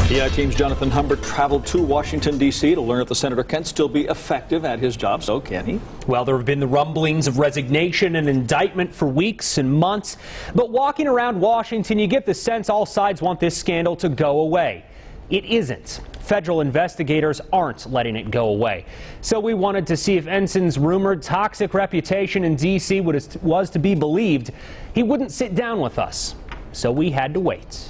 Yeah, team's Jonathan Humbert traveled to Washington, D.C. to learn if the senator can still be effective at his job. So can he? Well, there have been the rumblings of resignation and indictment for weeks and months. But walking around Washington, you get the sense all sides want this scandal to go away. It isn't. Federal investigators aren't letting it go away. So we wanted to see if Ensign's rumored toxic reputation in D.C. was to be believed. He wouldn't sit down with us. So we had to wait.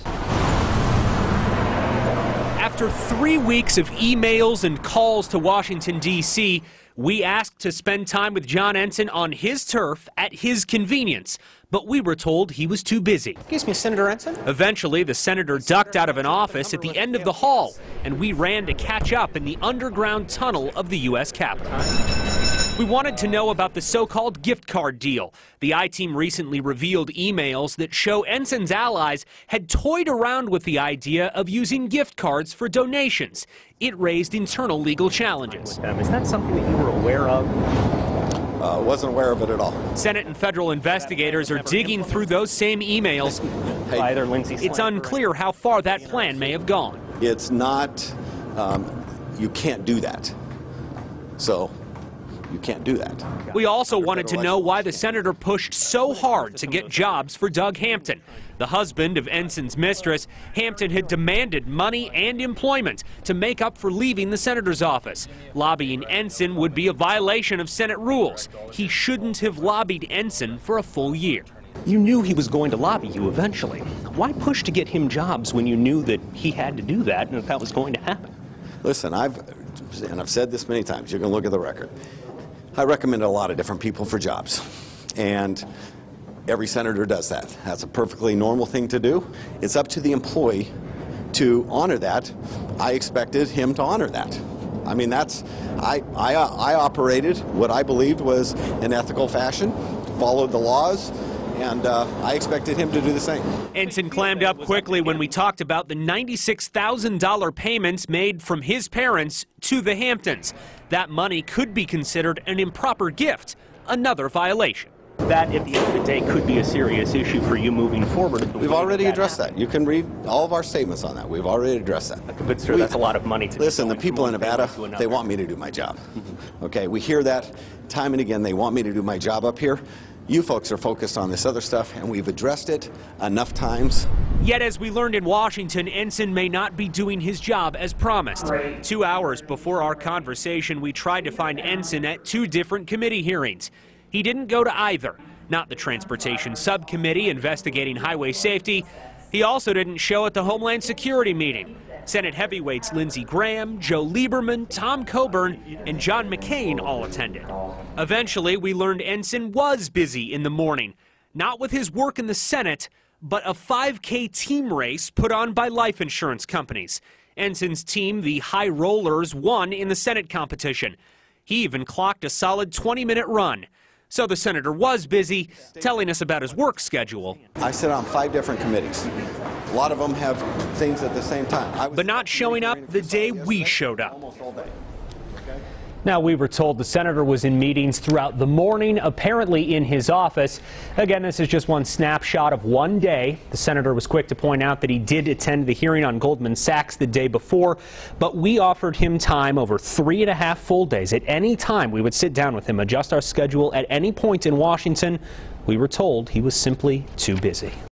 After 3 weeks of emails and calls to Washington, D.C., we asked to spend time with John Ensign on his turf at his convenience, but we were told he was too busy. Excuse me, Senator Ensign? Eventually, the senator ducked out of an office at the end of the hall, and we ran to catch up in the underground tunnel of the U.S. Capitol. We wanted to know about the so-called gift card deal. The I-Team recently revealed emails that show Ensign's allies had toyed around with the idea of using gift cards for donations. It raised internal legal challenges. Is that something that you were aware of? Wasn't aware of it at all. Senate and federal investigators are digging through those same emails. It's unclear how far that plan may have gone. It's not, you can't do that. So, you can't do that. We also wanted to know why the senator pushed so hard to get jobs for Doug Hampton. The husband of Ensign's mistress, Hampton had demanded money and employment to make up for leaving the senator's office. Lobbying Ensign would be a violation of Senate rules. He shouldn't have lobbied Ensign for a full year. You knew he was going to lobby you eventually. Why push to get him jobs when you knew that he had to do that and that was going to happen? Listen, I've said this many times. You can look at the record. I recommend a lot of different people for jobs, and every senator does that. That's a perfectly normal thing to do. It's up to the employee to honor that. I expected him to honor that. I mean, I operated what I believed was an ethical fashion, followed the laws, and I expected him to do the same. Ensign clammed up quickly when we talked about the $96,000 payments made from his parents to the Hamptons. That money could be considered an improper gift, another violation. That, at the end of the day, could be a serious issue for you moving forward. We've already addressed that. You can read all of our statements on that. We've already addressed that. But, sir, that's a lot of money to listen, the people in Nevada, they want me to do my job. Okay, we hear that time and again. They want me to do my job up here. You folks are focused on this other stuff, and we've addressed it enough times. Yet, as we learned in Washington, Ensign may not be doing his job as promised. 2 hours before our conversation, we tried to find Ensign at 2 different committee hearings. He didn't go to either, not the Transportation Subcommittee investigating highway safety. He also didn't show at the Homeland Security meeting. Senate heavyweights Lindsey Graham, Joe Lieberman, Tom Coburn, and John McCain all attended. Eventually, we learned Ensign was busy in the morning, not with his work in the Senate, but a 5K team race put on by life insurance companies. Ensign's team, the High Rollers, won in the Senate competition. He even clocked a solid 20-minute run. So the senator was busy, telling us about his work schedule. I sit on 5 different committees. A lot of them have things at the same time. But not showing up the day we showed up. Now, we were told the senator was in meetings throughout the morning, apparently in his office. Again, this is just one snapshot of one day. The senator was quick to point out that he did attend the hearing on Goldman Sachs the day before, but we offered him time over 3.5 full days. At any time, we would sit down with him, adjust our schedule at any point in Washington. We were told he was simply too busy.